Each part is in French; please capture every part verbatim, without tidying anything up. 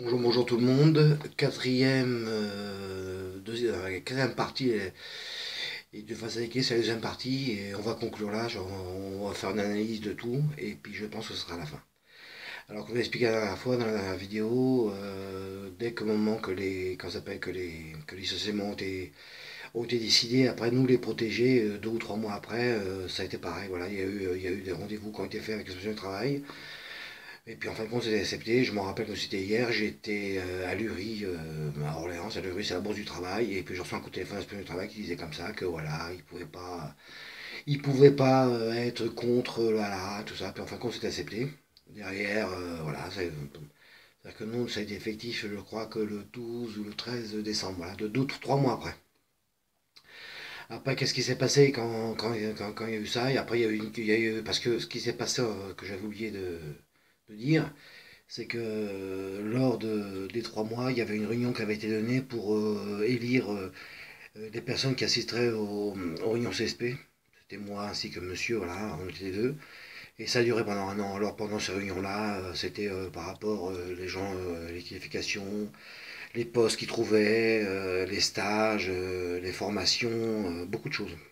Bonjour, bonjour tout le monde. Quatrième, euh, deuxième, euh, quatrième partie est, est de face à l'équipe, c'est la deuxième partie et on va conclure là. Genre, on va faire une analyse de tout et puis je pense que ce sera la fin. Alors comme j'ai expliqué la dernière fois dans la dernière vidéo, euh, dès que moment que les, quand ça s'appelle que les, que les licenciements ont été, ont été décidés, après nous les protéger, euh, deux ou trois mois après, euh, ça a été pareil. Voilà, il y a eu, il y a eu des rendez-vous qui ont été faits avec l'inspection du travail. Et puis en fin de compte, c'était accepté. Je me rappelle que c'était hier, j'étais euh, à Lurie, euh, à Orléans. À Lurie, c'est la bourse du travail. Et puis je reçois un coup de téléphone de l'inspection du travail qui disait comme ça que voilà, il pouvait pas, il pouvait pas euh, être contre, euh, voilà, tout ça. Puis en fin de compte, c'était accepté. Derrière, euh, voilà, c'est- c'est-à-dire que nous, ça a été effectif, je crois que le douze ou le treize décembre, voilà, de deux, trois mois après. Après, qu'est-ce qui s'est passé quand, quand, quand- quand il y a eu ça? Et après, il y a eu, une- il y a eu- parce que ce qui s'est passé, euh, que j'avais oublié de, de dire, c'est que euh, lors de- des trois mois, il y avait une réunion qui avait été donnée pour euh, élire euh, des personnes qui assisteraient aux, aux réunions C S P. C'était moi ainsi que monsieur, voilà, on était les deux. Et ça a duré pendant un an. Alors pendant ces réunions-là, euh, c'était euh, par rapport euh, les gens, euh, les qualifications, les postes qu'ils trouvaient, euh, les stages, euh, les formations, euh, beaucoup de choses.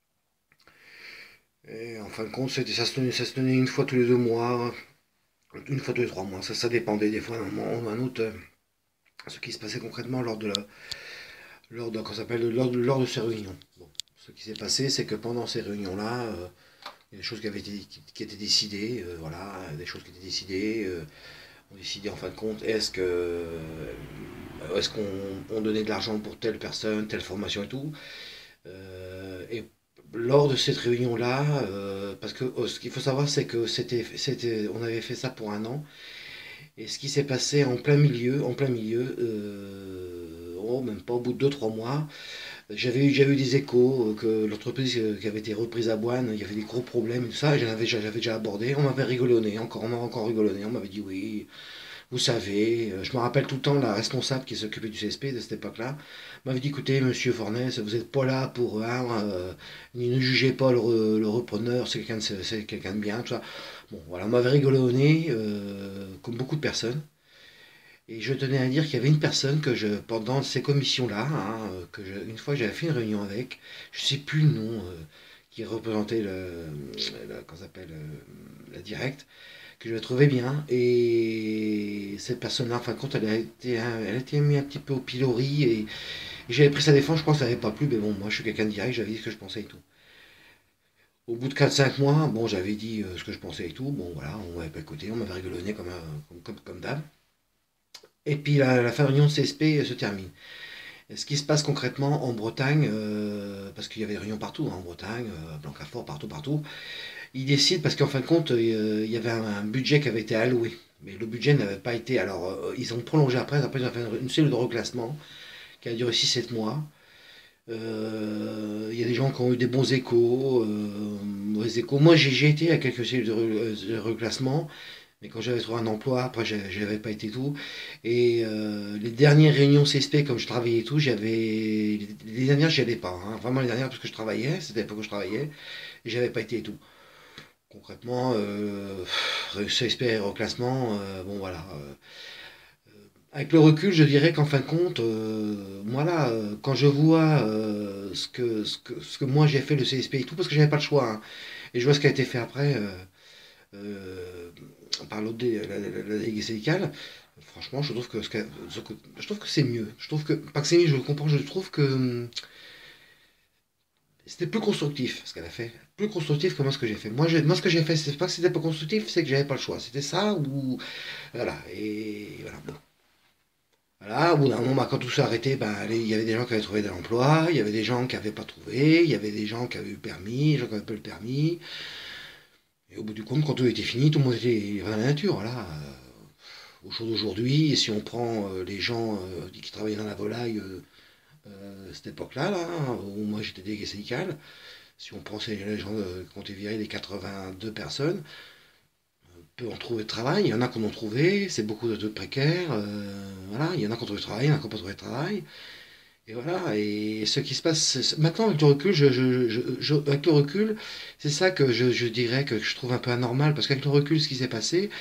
Et en fin de compte, c'était- ça se tenait, ça se tenait une fois tous les deux mois, une fois tous les trois mois. Ça, ça dépendait des fois d'un moment ou d'un autre. euh, Ce qui se passait concrètement lors de, la, lors de, qu'on s'appelle, lors, de, lors de ces réunions. Bon. Ce qui s'est passé, c'est que pendant ces réunions-là, euh, il y a des choses qui, avaient été, qui, qui étaient décidées, euh, voilà, des choses qui étaient décidées. Euh, on décidait en fin de compte, est-ce que euh, est-ce qu'on on donnait de l'argent pour telle personne, telle formation et tout. Euh, et lors de cette réunion-là, euh, parce que oh, ce qu'il faut savoir, c'est que c'était, c'était, on avait fait ça pour un an. Et ce qui s'est passé en plein milieu, en plein milieu, euh, oh, même pas au bout de deux trois mois, j'avais eu, j'avais eu des échos euh, que l'entreprise euh, qui avait été reprise à Boine, il y avait des gros problèmes et tout ça, j'avais, j'avais déjà abordé, on m'avait rigolonné, encore, on m'avait encore rigolonné, on m'avait dit oui, vous savez, euh, je me rappelle tout le temps la responsable qui s'occupait du C S P de cette époque-là, m'avait dit écoutez monsieur Fornès, vous n'êtes pas là pour, hein, euh, ne jugez pas le, re- le repreneur, c'est quelqu'un de, c'est quelqu'un de bien, tout ça. Bon, voilà, on m'avait rigolonné, euh, comme beaucoup de personnes. Et je tenais à dire qu'il y avait une personne que je, pendant ces commissions-là, hein, euh, que je- une fois j'avais fait une réunion avec, je ne sais plus le nom, euh, qui représentait le, le- comment ça s'appelle, euh, la directe, que je trouvais bien. Et cette personne-là, en fin de compte, elle a été, hein, elle a été mise un petit peu au pilori et, et j'avais pris sa défense, je pense que ça n'avait pas plu, mais bon, moi je suis quelqu'un de direct, j'avais dit ce que je pensais et tout. Au bout de quatre cinq mois, bon, j'avais dit euh, ce que je pensais et tout, bon voilà, on m'avait pas écouté, on m'avait rigolonné comme, un- comme, comme, comme d'hab. Et puis la, la fin de réunion de C S P se termine. Ce qui se passe concrètement en Bretagne, euh, parce qu'il y avait des réunions partout, hein, en Bretagne, euh, Blancafort, partout, partout, ils décident, parce qu'en fin de compte, euh, il y avait un, un budget qui avait été alloué. Mais le budget n'avait pas été. Alors, euh, ils ont prolongé après, après ils ont fait une cellule de reclassement qui a duré six sept mois. Euh, Il y a des gens qui ont eu des bons échos, euh, mauvais échos. Moi, j'ai j'ai été à quelques cellules de, re- de reclassement. Mais quand j'avais trouvé un emploi, après j'avais pas été tout. Et euh, les dernières réunions C S P, comme je travaillais et tout, j'avais. Les dernières, j'y allais pas, hein. Vraiment les dernières parce que je travaillais, c'était l'époque où je travaillais, et j'avais pas été et tout. Concrètement, euh, C S P et reclassement, euh, bon voilà. euh, avec le recul, je dirais qu'en fin de compte, euh, voilà, euh, quand je vois euh, ce, que, ce, que, ce que moi j'ai fait le C S P et tout, parce que j'avais pas le choix, hein, et je vois ce qui a été fait après. euh, euh, par l'autre dé- la, la, la déléguée syndicale, franchement, je trouve que, ce que- ce que- je trouve que c'est mieux. Je trouve que, pas que c'est mieux, je le comprends, je trouve que hum, c'était plus constructif ce qu'elle a fait. Plus constructif que moi ce que j'ai fait. Moi, je- moi ce que j'ai fait, c'est pas que c'était pas constructif, c'est que j'avais pas le choix. C'était ça ou. Voilà. Et voilà. Bon. Voilà, au bout d'un moment, bah, quand tout s'est arrêté, ben, allez, il y avait des gens qui avaient trouvé de l'emploi, il y avait des gens qui n'avaient pas trouvé, il y avait des gens qui avaient eu le permis, des gens qui n'avaient pas eu le permis. Et au bout du compte, quand tout était fini, tout le monde était dans la nature. Voilà. Au jour d'aujourd'hui, si on prend euh, les gens euh, qui travaillaient dans la volaille euh, euh, cette époque-là, là, hein, où moi j'étais délégué syndical, si on prend ces, les gens euh, qui ont été virés, les quatre-vingt-deux personnes, peu ont trouvé de travail, il y en a qui en ont trouvé, c'est beaucoup de, de précaires, euh, voilà, il y en a qui ont trouvé de travail, il y en a qui n'ont pas trouvé de travail, et voilà, et ce qui se passe, c'est- maintenant avec le recul, je, je- je- je- avec le recul, c'est ça que je, je dirais que je trouve un peu anormal, parce qu'avec le recul, ce qui s'est passé,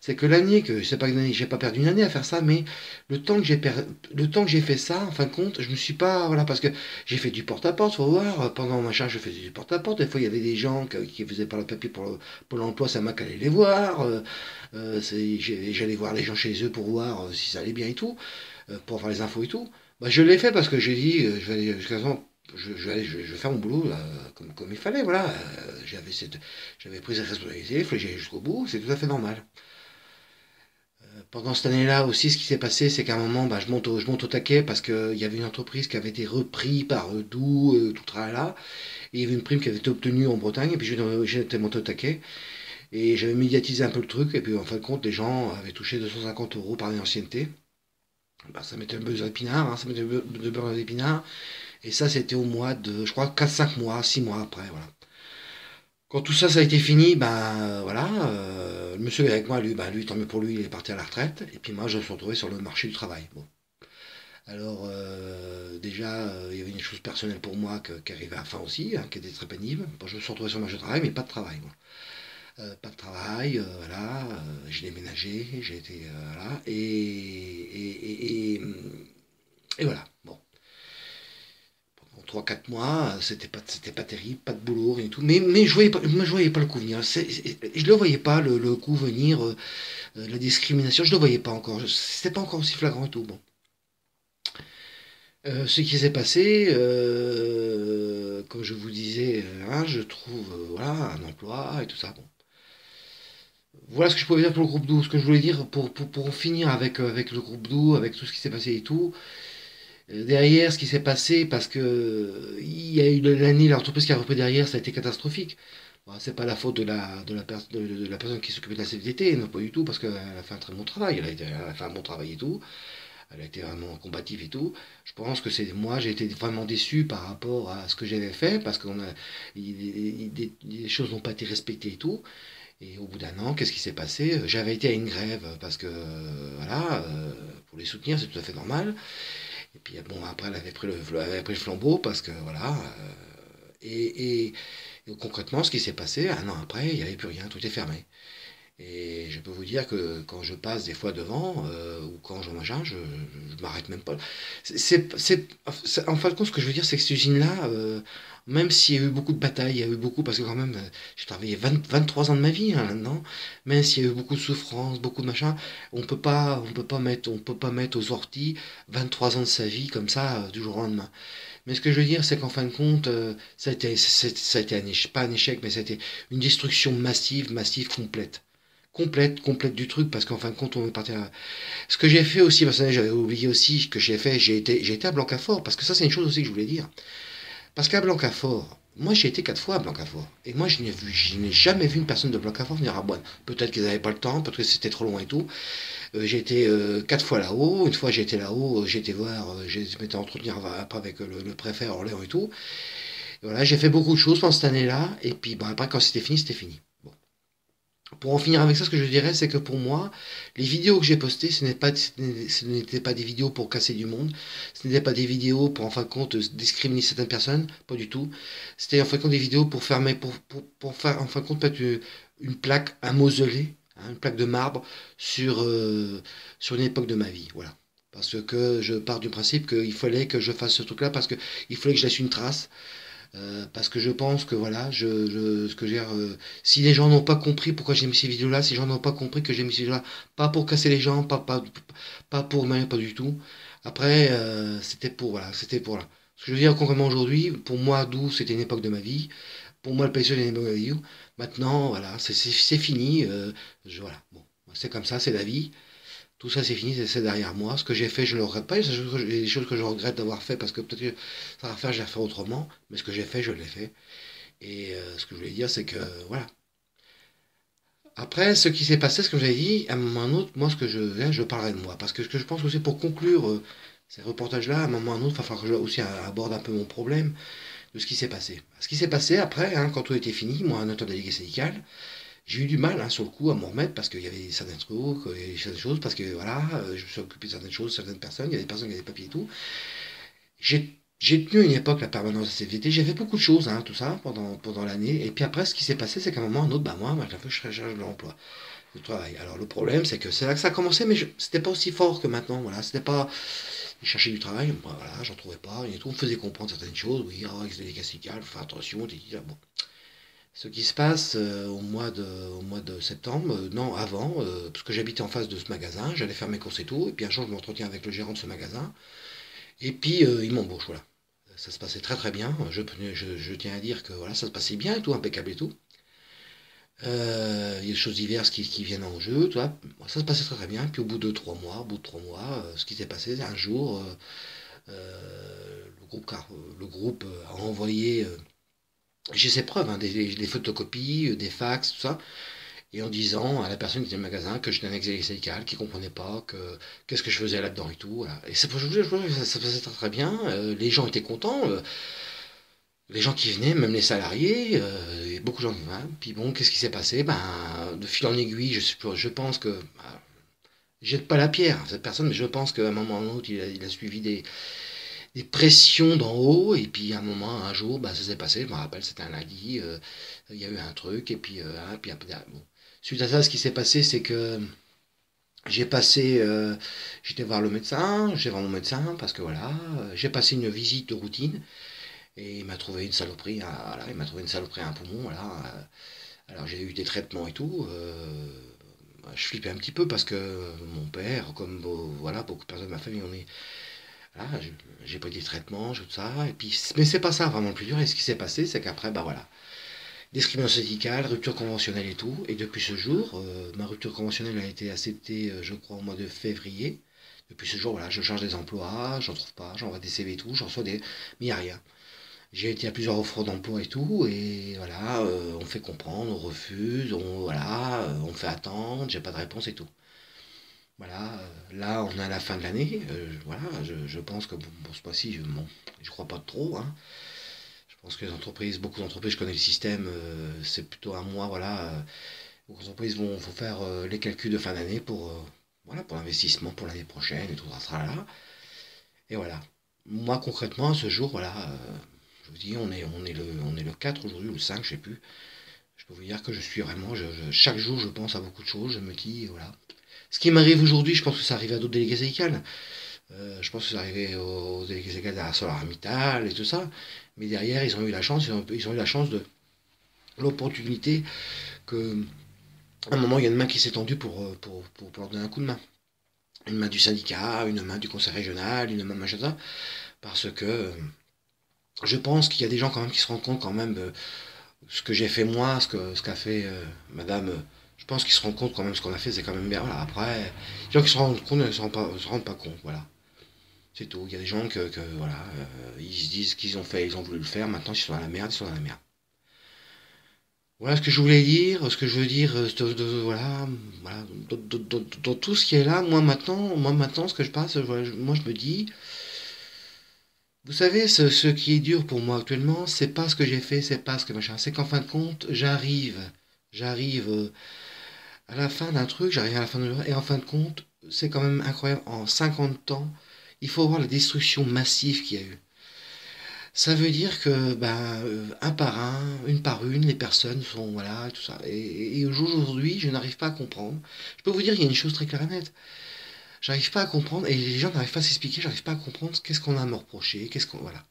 c'est que l'année que, c'est pas une année, j'ai pas perdu une année à faire ça, mais le temps que j'ai per- le temps que j'ai fait ça, en fin de compte, je me suis pas, voilà, parce que j'ai fait du porte-à-porte, faut voir, pendant machin, je faisais du porte-à-porte, des fois il y avait des gens qui, qui faisaient pas le papier pour le- pour l'emploi, ça m'a qu'à aller les voir, euh, euh, c'est- j'ai- j'allais voir les gens chez eux pour voir euh, si ça allait bien et tout, euh, pour avoir les infos et tout. Bah, je l'ai fait parce que j'ai dit, euh, je vais aller jusqu'à présent, je, je vais aller- je, je vais faire mon boulot là, comme, comme il fallait, voilà. Euh, j'avais cette, j'avais pris cette responsabilité, il fallait que j'aille jusqu'au bout, c'est tout à fait normal. Pendant cette année-là aussi, ce qui s'est passé, c'est qu'à un moment, bah, je monte au, je monte au taquet parce qu'il y avait une entreprise qui avait été reprise par euh, Doux, euh, tout là, et il y avait une prime qui avait été obtenue en Bretagne, et puis j'étais monté au taquet, et j'avais médiatisé un peu le truc, et puis en fin de compte, les gens avaient touché deux cent cinquante euros par ancienneté. Bah, ça mettait le beurre d'épinard, hein, ça mettait le beurre d'épinard, et ça c'était au mois de, je crois, quatre cinq mois, six mois après, voilà. Quand tout ça, ça a été fini, ben euh, voilà, euh, le monsieur avec moi, lui, ben, lui, tant mieux pour lui, il est parti à la retraite, et puis moi, je me suis retrouvé sur le marché du travail. Bon. Alors, euh, déjà, euh, il y avait une chose personnelle pour moi que- qui arrivait à la fin aussi, hein, qui était très pénible. Bon, je me suis retrouvé sur le marché du travail, mais pas de travail. Moi. Euh, pas de travail, euh, voilà, euh, j'ai déménagé, j'ai été, euh, voilà, et, et, et, et, et voilà, bon. Trois quatre mois, euh, c'était pas, c'était pas terrible, pas de boulot, rien du tout. Mais, mais je voyais pas, moi, je voyais pas le coup venir. C'est- c'est- je le voyais pas, le, le coup venir, euh, euh, la discrimination, je le voyais pas encore. C'était pas encore aussi flagrant et tout. Bon. Euh, ce qui s'est passé, euh, comme je vous disais, euh, hein, je trouve euh, voilà, un emploi et tout ça. Bon. Voilà ce que je pouvais dire pour le groupe Doux. Ce que je voulais dire pour, pour, pour en finir avec, euh, avec le groupe Doux, avec tout ce qui s'est passé et tout. Euh, derrière, ce qui s'est passé, parce que euh, il y a eu l'année, l'entreprise qui a repris derrière, ça a été catastrophique. Bon, c'est pas la faute de la, de la, pers- de, de la personne qui s'occupait de la C V T T, non pas du tout, parce qu'elle a fait un très bon travail, elle a, été, elle a fait un bon travail et tout, elle a été vraiment combative et tout. Je pense que c'est moi, j'ai été vraiment déçu par rapport à ce que j'avais fait, parce que des, des choses n'ont pas été respectées et tout. Et au bout d'un an, qu'est-ce qui s'est passé? J'avais été à une grève, parce que, euh, voilà, euh, pour les soutenir, c'est tout à fait normal. Et puis bon, après, elle avait pris le, elle avait pris le flambeau parce que voilà. euh, et, et- et concrètement, ce qui s'est passé, un an après, il n'y avait plus rien, tout est fermé. Et je peux vous dire que quand je passe des fois devant, euh, ou quand je machin, je, je, m'arrête même pas. C'est, c'est, c'est- c'est- en fin de compte, ce que je veux dire, c'est que cette usine-là, euh, même s'il y a eu beaucoup de batailles, il y a eu beaucoup, parce que quand même, euh, j'ai travaillé vingt, vingt-trois ans de ma vie hein, là-dedans, même s'il y a eu beaucoup de souffrances, beaucoup de machin, on peut pas, on peut pas mettre, on peut pas mettre aux orties vingt-trois ans de sa vie comme ça, euh, du jour au lendemain. Mais ce que je veux dire, c'est qu'en fin de compte, euh, ça a été, c'est- ça a été un échec, pas un échec, mais ça a été une destruction massive, massive, complète complète, complète du truc, parce qu'en fin de compte, on est parti à... Ce que j'ai fait aussi, parce que j'avais oublié aussi que j'ai fait, j'ai été, j'ai été à Blancafort, parce que ça, c'est une chose aussi que je voulais dire. Parce qu'à Blancafort, moi, j'ai été quatre fois à Blancafort, et moi, je n'ai vu, je n'ai jamais vu une personne de Blancafort venir à Boine. Peut-être qu'ils n'avaient pas le temps, peut-être que c'était trop loin et tout. Euh, j'ai été euh, quatre fois là-haut, une fois j'ai été là-haut, euh, j'ai été voir, euh, j'ai m'étais entretenir après avec le, le préfet Orléans et tout. Et voilà, j'ai fait beaucoup de choses pendant cette année-là, et puis bon, après, quand c'était fini, c'était fini. Bon. Pour en finir avec ça, ce que je dirais, c'est que pour moi, les vidéos que j'ai postées, ce n'étaient pas, ce n'étaient pas des vidéos pour casser du monde, ce n'étaient pas des vidéos pour en fin de compte discriminer certaines personnes, pas du tout. C'était en fin de compte des vidéos pour faire, pour, pour, pour faire en fin de compte peut-être une, une plaque, un mausolée, hein, une plaque de marbre sur, euh, sur une époque de ma vie, voilà. Parce que je pars du principe qu'il fallait que je fasse ce truc-là, parce qu'il fallait que je laisse une trace. Euh, parce que je pense que voilà, je, je- ce que j'ai, euh, si les gens n'ont pas compris pourquoi j'ai mis ces vidéos-là, si les gens n'ont pas compris que j'ai mis ces vidéos-là, pas pour casser les gens, pas, pas, pas pour mais pas du tout. Après, euh, c'était pour voilà, c'était pour là. Ce que je veux dire concrètement aujourd'hui, pour moi, d'où c'était une époque de ma vie. Pour moi, le P S G, c'était une époque de ma vie. Maintenant, voilà, c'est c'est- c'est fini. Euh, je, voilà, bon, c'est comme ça, c'est la vie. Tout ça, c'est fini, c'est derrière moi. Ce que j'ai fait, je ne le regrette pas. Il y a des choses que je regrette d'avoir fait parce que peut-être que ça va faire, je vais faire autrement. Mais ce que j'ai fait, je l'ai fait. Et euh, ce que je voulais dire, c'est que voilà. Après, ce qui s'est passé, ce que j'avais dit, à un moment ou à un autre, moi, ce que je, là, je parlerai de moi. Parce que ce que je pense aussi pour conclure euh, ces reportages-là, à un moment ou à un autre, il va falloir que je aussi aborde un peu mon problème de ce qui s'est passé. Ce qui s'est passé après, hein, quand tout était fini, moi, en étant délégué syndical, j'ai eu du mal hein, sur le coup à m'en remettre parce qu'il y avait certaines trucs, il y avait certaines choses, parce que voilà, euh, je me suis occupé de certaines choses, certaines personnes, il y a des personnes qui avaient des papiers et tout. J'ai j'ai tenu une époque la permanence de C V T, j'ai fait beaucoup de choses, hein, tout ça, pendant, pendant l'année. Et puis après, ce qui s'est passé, c'est qu'à un moment ou à un autre, bah moi, moi, j'ai fait, je cherche de l'emploi. de travail. Alors le problème, c'est que c'est là que ça a commencé, mais je- c'était pas aussi fort que maintenant. Voilà, c'était pas. Ils cherchaient du travail, bah, voilà, j'en trouvais pas, et tout. On me faisait comprendre certaines choses. Oui, ah, avec les gastricales, faut faire attention. T'es dit, ah, bon. Ce qui se passe euh, au mois de, au mois de septembre, euh, non, avant, euh, parce que j'habitais en face de ce magasin, j'allais faire mes courses et tout, et puis un jour je m'entretiens avec le gérant de ce magasin, et puis euh, il m'embauche, voilà. Ça se passait très très bien, je, je, je tiens à dire que voilà, ça se passait bien et tout, impeccable et tout. Euh, il y a des choses diverses qui, qui viennent en jeu, tu vois. Ça se passait très très bien, puis au bout de trois mois, au bout de trois mois, euh, ce qui s'est passé, un jour, euh, euh, le groupe, car- le groupe euh, a envoyé, euh, j'ai ses preuves, hein, des, des photocopies, euh, des fax, tout ça, et en disant à la personne qui était dans le magasin que j'étais un ex-syndical, qui comprenait pas, que qu'est-ce que je faisais là-dedans et tout. Voilà. Et c'est pour ça que je vous dis, ça, ça passait très très bien. Euh, les gens étaient contents. Euh, les gens qui venaient, même les salariés, euh, et beaucoup de gens venaient. Hein. Puis bon, qu'est-ce qui s'est passé? Ben, de fil en aiguille, je, je pense que. Ben, je jette pas la pierre à cette personne, mais je pense qu'à un moment ou un autre, il a, il a suivi des, des pressions d'en haut, et puis à un moment, un jour, ben, ça s'est passé. Je me rappelle, c'était un lundi, euh, il y a eu un truc, et puis, euh, hein, puis après, bon. Suite à ça, ce qui s'est passé, c'est que j'ai passé, euh, j'étais voir le médecin, j'ai voir mon médecin parce que voilà, euh, j'ai passé une visite de routine et il m'a trouvé une saloperie, à, voilà, il m'a trouvé une saloperie à un poumon, voilà. euh, alors j'ai eu des traitements et tout. euh, je flippais un petit peu parce que mon père, comme beau- voilà beaucoup de personnes de ma famille, on est, voilà, j'ai pris des traitements, tout ça. Et puis, mais c'est pas ça vraiment le plus dur. Et ce qui s'est passé, c'est qu'après, bah voilà, discrimination syndicale, rupture conventionnelle et tout. Et depuis ce jour, euh, ma rupture conventionnelle a été acceptée, euh, je crois, au mois de février. Depuis ce jour, voilà, je cherche des emplois, j'en trouve pas, j'envoie des C V et tout, j'en reçois des. Mais il n'y a rien. J'ai été à plusieurs offres d'emploi et tout, et voilà, euh, on fait comprendre, on refuse, on, voilà, euh, on fait attendre, j'ai pas de réponse et tout. Voilà, euh, là on est à la fin de l'année, euh, voilà, je, je pense que bon, pour ce mois-ci, je, bon, je crois pas trop, hein. Je pense que les entreprises, beaucoup d'entreprises, je connais le système, euh, c'est plutôt un mois, voilà. Euh, beaucoup d'entreprises vont faut faire euh, les calculs de fin d'année pour, euh, voilà, pour l'investissement pour l'année prochaine et tout ça sera là. Et voilà. Moi concrètement, à ce jour, voilà, euh, je vous dis, on est, on est le, on est le quatre aujourd'hui, ou le cinq, je sais plus. Je peux vous dire que je suis vraiment, je, je- chaque jour, je pense à beaucoup de choses, je me dis, voilà. Ce qui m'arrive aujourd'hui, je pense que ça arrive à d'autres délégués syndicales. Euh, je pense que c'est arrivé aux, aux délégués syndicales à ArcelorMittal et tout ça. Mais derrière, ils ont eu la chance, ils ont, ils ont eu la chance de l'opportunité que, à un moment, il y a une main qui s'est tendue pour, euh, pour, pour, pour leur donner un coup de main. Une main du syndicat, une main du conseil régional, une main machin ça. Parce que euh, je pense qu'il y a des gens quand même qui se rendent compte quand même de ce que j'ai fait moi, ce que ce qu'a fait euh, madame. euh, Je pense qu'ils se rendent compte quand même ce qu'on a fait, c'est quand même bien. Voilà. Après, les gens qui se rendent compte ne se rendent pas, se rendent pas compte. Voilà. C'est tout. Il y a des gens que, que, voilà, euh, ils se disent qu'ils ont fait, ils ont voulu le faire, maintenant ils sont dans la merde, ils sont dans la merde. Voilà ce que je voulais dire, ce que je veux dire, euh, de- de- voilà, voilà, dans, dans- dans- dans tout ce qui est là, moi maintenant, moi maintenant, ce que je passe, voilà, je- moi je me dis, vous savez, ce, ce qui est dur pour moi actuellement, c'est pas ce que j'ai fait, c'est pas ce que machin, c'est qu'en fin de compte, j'arrive, j'arrive euh, à la fin d'un truc, j'arrive à la fin de et en fin de compte, c'est quand même incroyable, en cinquante ans, il faut voir la destruction massive qu'il y a eu. Ça veut dire que ben, euh, un par un, une par une, les personnes sont voilà tout ça. Et, et aujourd'hui, je n'arrive pas à comprendre. Je peux vous dire, il y a une chose très claire et nette. J'arrive pas à comprendre et les gens n'arrivent pas à s'expliquer. J'arrive pas à comprendre qu'est-ce qu'on a à me reprocher, qu'est-ce qu'on voilà.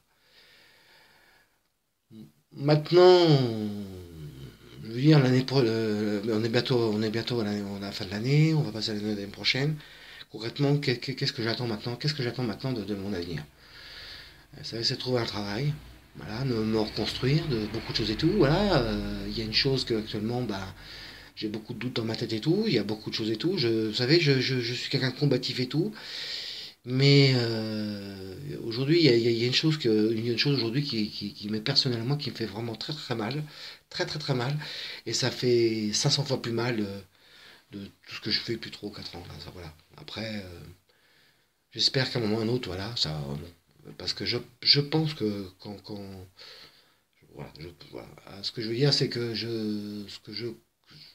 Maintenant, je veux dire l'année pro, euh, on est bientôt, on est bientôt à la, à la fin de l'année, on va passer à l'année prochaine. Concrètement, qu'est-ce que j'attends maintenant? Qu'est-ce que j'attends maintenant de, de mon avenir? Ça c'est de trouver un travail, voilà, me, me reconstruire de beaucoup de choses et tout. Voilà, euh, il y a une chose que actuellement, bah, j'ai beaucoup de doutes dans ma tête et tout. Il y a beaucoup de choses et tout. Je, vous savez, je, je, je suis quelqu'un de combatif et tout. Mais euh, aujourd'hui, il y a, il y a une chose que, il y a une chose aujourd'hui qui, qui, qui m'est personnellement qui me fait vraiment très très mal, très très très mal. Et ça fait cinq cents fois plus mal euh, de tout ce que je fais depuis trois ou quatre ans. Là, ça, voilà. Après, euh, j'espère qu'à un moment ou à un autre, voilà, ça, bon, parce que je, je pense que quand, quand voilà, je, voilà. Ah, ce que je veux dire, c'est que je, ce que je, vous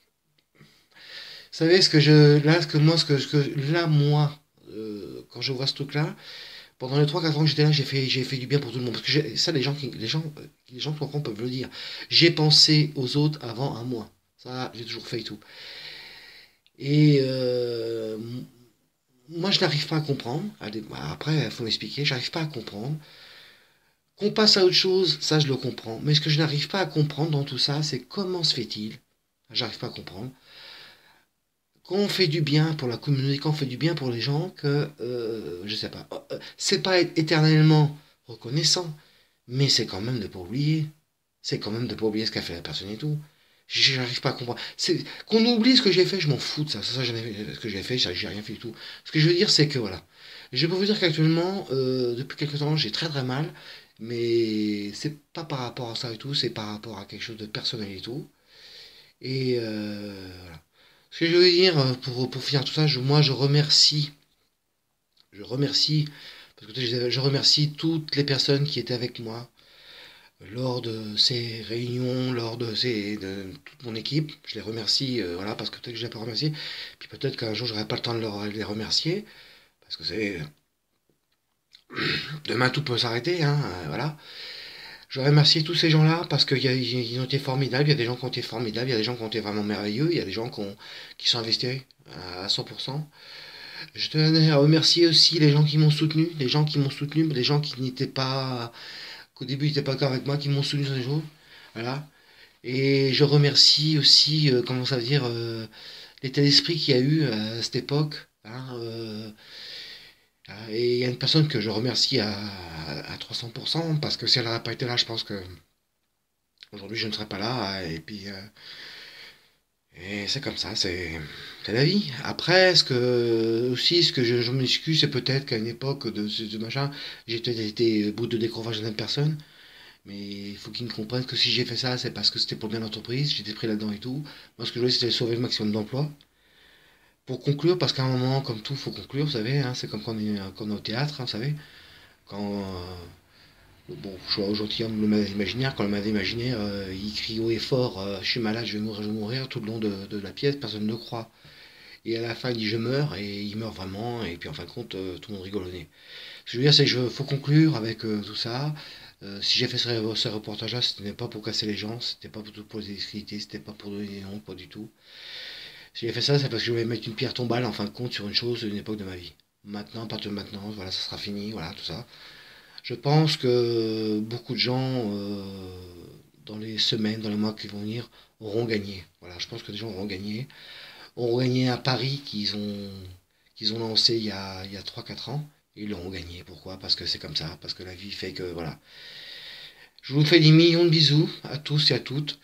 savez, ce que je, là, ce que moi, ce que, ce que là, moi, euh, quand je vois ce truc-là, pendant les trois quatre ans que j'étais là, j'ai fait, j'ai fait du bien pour tout le monde. Parce que j'ai- ça, les gens qui, les gens, euh, les gens qui comprennent peuvent le dire. J'ai pensé aux autres avant un mois. Ça, j'ai toujours fait et tout. Et euh, moi, je n'arrive pas à comprendre. Allez, bah, après, il faut m'expliquer. J'arrive pas à comprendre. Qu'on passe à autre chose, ça, je le comprends. Mais ce que je n'arrive pas à comprendre dans tout ça, c'est comment se fait-il, j'arrive pas à comprendre, quand on fait du bien pour la communauté, quand on fait du bien pour les gens, que, euh, je sais pas, euh, c'est pas être éternellement reconnaissant, mais c'est quand même de pas oublier. C'est quand même de pas oublier ce qu'a fait la personne et tout. J'arrive pas à comprendre. C'est qu'on oublie ce que j'ai fait, je m'en fous de ça. Ça, ça j'en ai- ce que j'ai fait, ça, j'ai rien fait du tout. Ce que je veux dire, c'est que voilà. Je peux vous dire qu'actuellement, euh, depuis quelques temps, j'ai très très mal, mais c'est pas par rapport à ça et tout, c'est par rapport à quelque chose de personnel et tout. Et euh, voilà. Ce que je veux dire, euh, pour, pour finir tout ça, je- moi je remercie, je remercie, parce que je, je remercie toutes les personnes qui étaient avec moi lors de ces réunions, lors de, ces, de toute mon équipe. Je les remercie, euh, voilà, parce que peut-être que je ne les ai pas remerciés. Puis peut-être qu'un jour j'aurai pas le temps de leur- les remercier, parce que c'est demain tout peut s'arrêter, hein, euh, voilà. Je remercie tous ces gens-là parce qu'ils ont été formidables. Il y a des gens qui ont été formidables, il y a des gens qui ont été vraiment merveilleux, il y a des gens qui, ont- qui sont investis à cent pour cent. Je tenais à remercier aussi les gens qui m'ont soutenu, les gens qui m'ont soutenu, les gens qui n'étaient pas, qu'au début n'étaient pas d'accord avec moi, qui m'ont soutenu sur les jours. Voilà. Et je remercie aussi, euh, comment ça veut dire, euh, l'état d'esprit qu'il y a eu à cette époque, hein, euh, et il y a une personne que je remercie à, à trois cents pour cent, parce que si elle n'aurait pas été là, je pense que aujourd'hui je ne serais pas là. Et puis, euh, et c'est comme ça, c'est c'est la vie. Après, ce que aussi, ce que je, je m'excuse, c'est peut-être qu'à une époque de ce de machin, j'ai peut-être été bout de décrochage de certaines personnes. Mais il faut qu'ils me comprennent que si j'ai fait ça, c'est parce que c'était pour bien l'entreprise, j'étais pris là-dedans et tout. Moi, ce que je voulais, c'était sauver le maximum d'emplois. Pour conclure, parce qu'à un moment, comme tout, il faut conclure, vous savez, hein, c'est comme quand on est, quand on est au théâtre, hein, vous savez. Quand, euh, bon, je suis au gentilhomme le malade imaginaire, quand le malade imaginaire, euh, il crie haut et fort, euh, je suis malade, je vais mourir, je vais mourir, tout le long de, de la pièce, personne ne le croit. Et à la fin, il dit je meurs, et il meurt vraiment, et puis en fin de compte, euh, tout le monde rigole au nez. Ce que je veux dire, c'est qu'il faut conclure avec euh, tout ça. Euh, si j'ai fait ce, ce reportage-là, ce n'est pas pour casser les gens, c'était pas pour, pour les discréditer, c'était pas pour donner des noms, pas du tout. Si j'ai fait ça, c'est parce que je voulais mettre une pierre tombale en fin de compte sur une chose, une époque de ma vie. Maintenant, à partir de maintenant, voilà, ça sera fini, voilà, tout ça. Je pense que beaucoup de gens, euh, dans les semaines, dans les mois qui vont venir, auront gagné. Voilà, je pense que des gens auront gagné. Auront gagné un pari qu'ils ont, qu'ils ont lancé il y a, il y a trois quatre ans. Et ils l'auront gagné. Pourquoi? Parce que c'est comme ça. Parce que la vie fait que, voilà. Je vous fais des millions de bisous à tous et à toutes.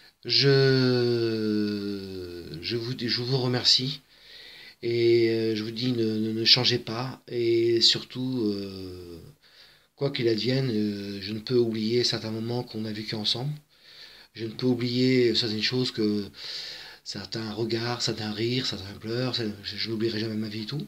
Je, je, vous, je vous remercie. Et euh, je vous dis, ne, ne, ne changez pas. Et surtout, euh, quoi qu'il advienne, euh, je ne peux oublier certains moments qu'on a vécu ensemble. Je ne peux oublier certaines choses que certains regards, certains rires, certains pleurs. Je n'oublierai jamais ma vie et tout.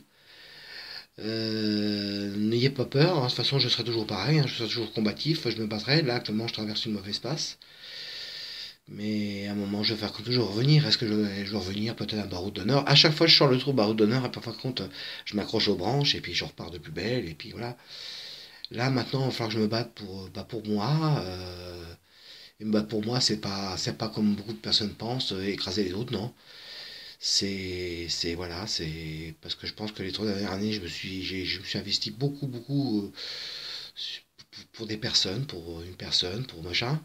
Euh, N'ayez pas peur, hein. De toute façon, je serai toujours pareil, hein. Je serai toujours combatif, je me battrai. Là, actuellement, je traverse une mauvaise passe. Mais à un moment, je vais faire comme toujours revenir. Est-ce que je, vais- je vais revenir peut-être à Baroud d'honneur? À chaque fois, je sors le trou Baroud d'honneur, et par contre, je m'accroche aux branches, et puis je repars de plus belle, et puis voilà. Là, maintenant, il va falloir que je me batte pour, bah, pour moi. Euh, et bah, pour moi, c'est pas, c'est pas comme beaucoup de personnes pensent, euh, écraser les autres, non. C'est, c'est, voilà, c'est parce que je pense que les trois dernières années, je me suis, j'ai, je me suis investi beaucoup, beaucoup euh, pour des personnes, pour une personne, pour machin.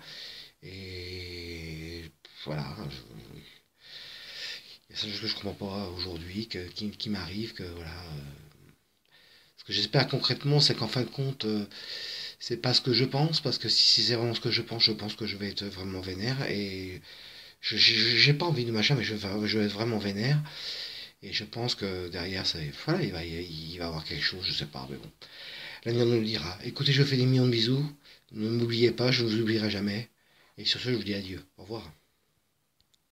Et voilà, je- il y a ça que je comprends pas aujourd'hui, que- qui, qui m'arrive, que voilà. euh, Ce que j'espère concrètement, c'est qu'en fin de compte, euh, c'est pas ce que je pense, parce que si c'est vraiment ce que je pense, je pense que je vais être vraiment vénère. Et je- je- j'ai pas envie de machin, mais je vais, je vais être vraiment vénère. Et je pense que derrière, ça, voilà, il va, il va y avoir quelque chose, je sais pas, mais bon. L'avenir nous le dira. Écoutez, je vous fais des millions de bisous. Ne m'oubliez pas, je ne vous oublierai jamais. Et sur ce, je vous dis adieu. Au revoir.